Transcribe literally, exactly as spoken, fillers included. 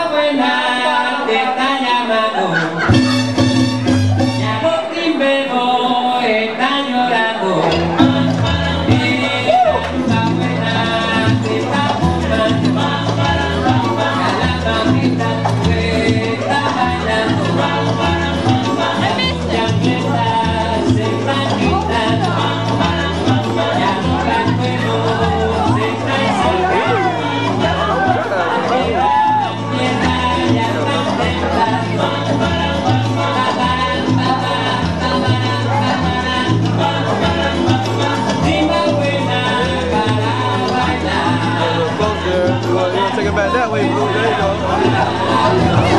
buena te está llamando. Ya los timbero están llorando. Esta buena te está fumando. A la mamita tu está bailando. Ya empiezas se están quitando. Ya los cantueros se están soltando. Take it back that way, Blooo. There you go.